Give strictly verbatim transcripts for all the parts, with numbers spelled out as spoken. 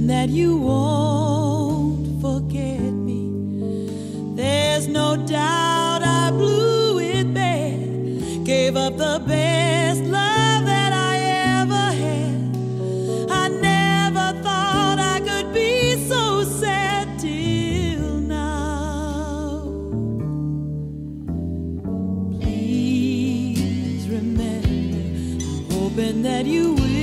hoping that you won't forget me. There's no doubt I blew it bad, gave up the best love that I ever had. I never thought I could be so sad till now. Please remember, I'm hoping that you will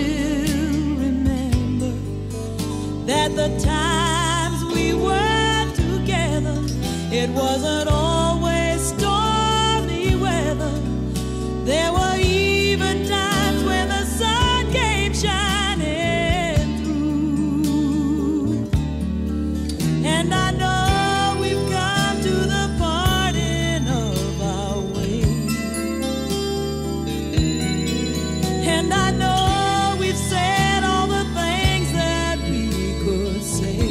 that the times we were together, it wasn't always stormy weather. There were even times when the sun came shining through. And I know we've come to the parting of our ways, and I know we've said all the things that say.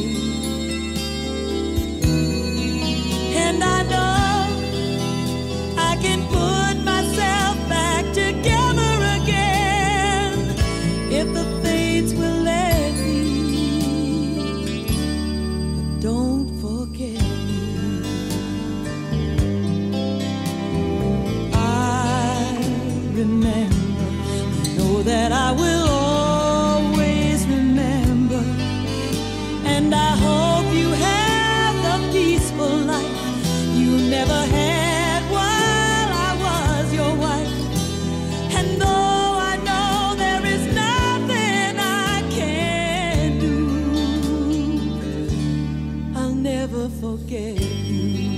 And I know I can put myself back together again if the fates will let me. But don't forget me. I remember, I know that I will always remember. And I hope you have the peaceful life you never had while I was your wife. And though I know there is nothing I can do, I'll never forget you.